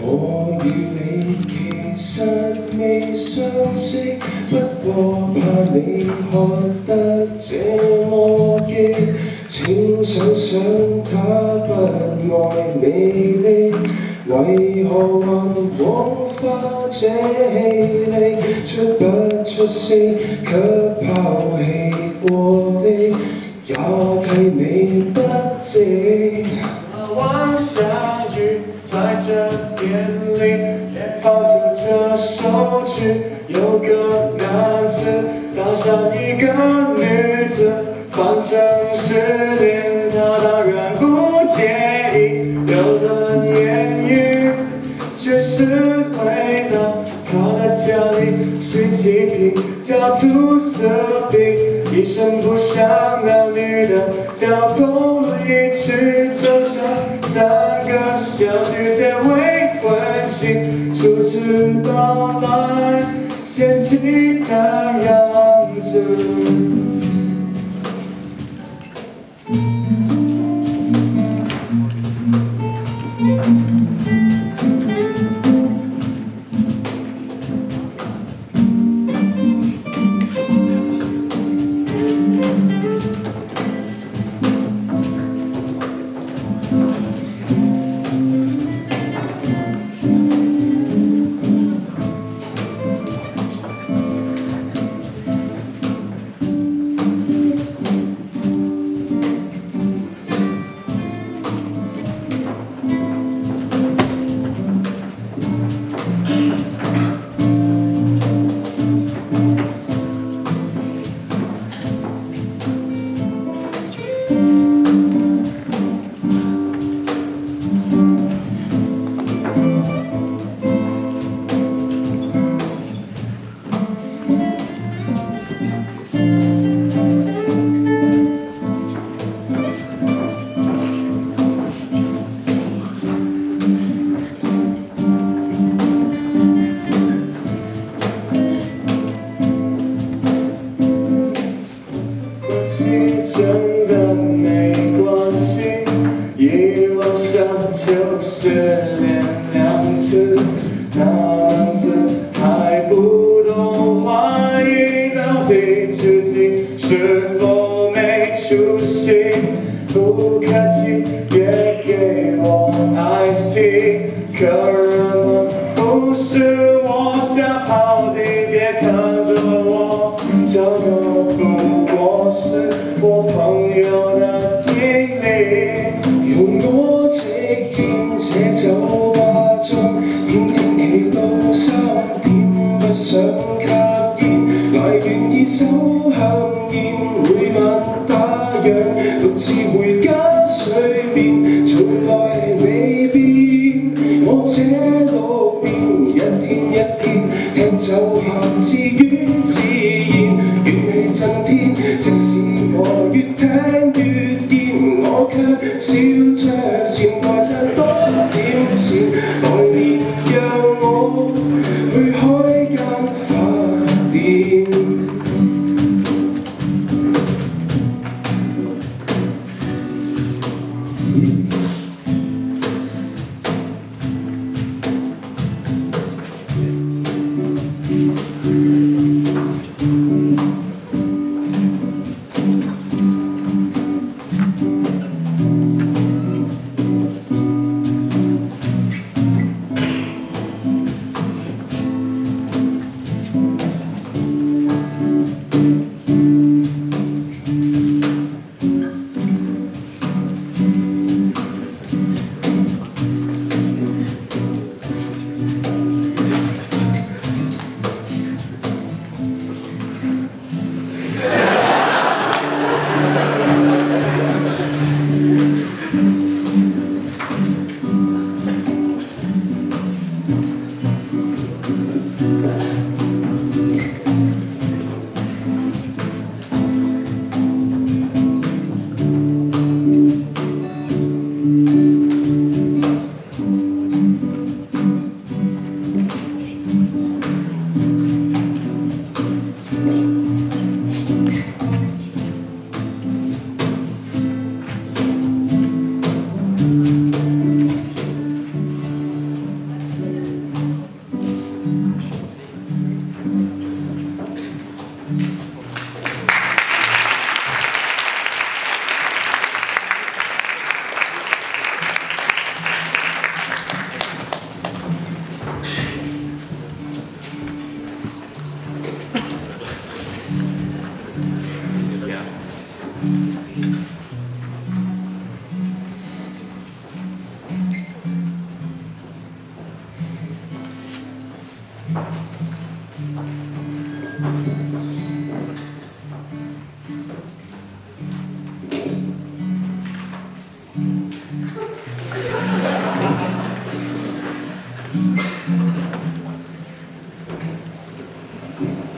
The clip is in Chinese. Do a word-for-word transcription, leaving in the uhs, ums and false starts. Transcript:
我與你其實未相識，不過怕你看得這麼激，請想想他不愛你的，為何還枉花這氣力，出不出聲卻拋棄過的，也替你不值。 晚下雨，在这电里放着这首曲，有个男子搭上一个女子，反正失恋，他当然不介意。有段言语，却是回到他的家里，水气瓶叫吐色病，一声不响的女的掉头离去，就剩三个小时间未婚妻，初次到来嫌弃的样子。真的没关系，一晚上就失恋两次，那男子还不懂怀疑到底自己是否没出息，不客气别给我 iced tea， 可人们不是我想好的，别看着我，这个不过是我朋友的经歷，用我直見這酒吧中，天天企到三點，不想吸煙，來願意手香煙，每晚打烊，獨自回家睡眠，從來未變。我這路邊一天一天聽酒行自怨自然，怨氣震天，即使我越聽越厭，我卻笑着前來賺多點錢，來年讓我去開間飯店。 嗯。